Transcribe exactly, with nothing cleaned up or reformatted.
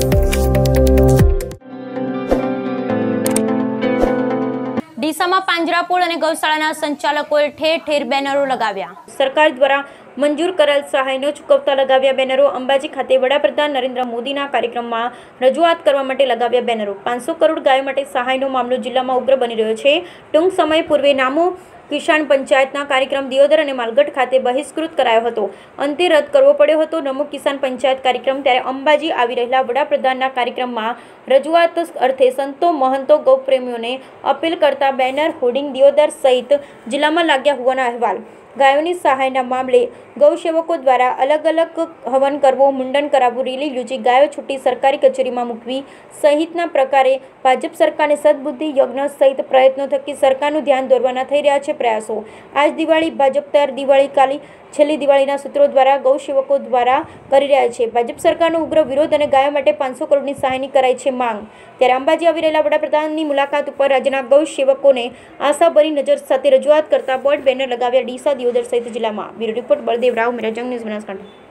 ડીસામાં પાંજરાપોળ અને ગૌશાળાના સંચાલકોએ ઠેર ઠેર બેનરો લગાવ્યા। સરકાર દ્વારા મંજૂર કરેલ સહાયનો ચૂકવતા લગાવ્યા બેનરો। અંબાજી ખાતે વડાપ્રધાન નરેન્દ્ર મોદીના કાર્યક્રમમાં રજૂઆત કરવા માટે લગાવ્યા બેનરો। પાંચસો કરોડ ગાયો માટે સહાયનો મામલો જિલ્લામાં ઉગ્ર બની રહ્યો છે। ટૂંક સમય પૂર્વે નામો કિસાન પંચાયતના કાર્યક્રમ દિયોદર અને માલગઢ ખાતે બહિષ્કૃત કરાયો હતો, અંતે રદ કરવો પડ્યો હતો નમો કિસાન પંચાયત કાર્યક્રમ। ત્યારે અંબાજી આવી રહેલા વડાપ્રધાનના કાર્યક્રમમાં રજૂઆત અર્થે સંતો, મહંતો, ગૌપ્રેમીઓને અપીલ કરતા બેનર, હોર્ડિંગ દિયોદર સહિત જિલ્લામાં લાગ્યા હોવાના અહેવાલ। ગાયોની સહાયના મામલે ગૌસેવકો દ્વારા અલગ અલગ હવન કરવો, મુંડન કરાવવું, રેલી યોજી ગાયો છૂટી સરકારી કચેરીમાં મૂકવી સહિતના પ્રકારે ભાજપ સરકારને સદબુદ્ધિ યજ્ઞ સહિત પ્રયત્નો થકી સરકારનું ધ્યાન દોરવાના થઈ રહ્યા છે પ્રયાસો। આજ દિવાળી ભાજપ તર દિવાળી કાલી છેલ્લી દિવાળીના સૂત્રો દ્વારા ગૌસેવકો દ્વારા કરી રહ્યા છે ભાજપ સરકારનો ઉગ્ર વિરોધ અને ગાયો માટે પાંચસો કરોડની સહાયની કરાઈ છે માંગ। ત્યારે અંબાજી આવી રહેલા વડાપ્રધાનની મુલાકાત ઉપર રાજ્યના ગૌસેવકોને આશાભરી નજર સાથે રજૂઆત કરતા બોર્ડ બેનર લગાવ્યા ડીસા, દિયોદર સહિત જિલ્લામાં। Bureau report Baldev Rao, Mera Jung news, Banaskantha.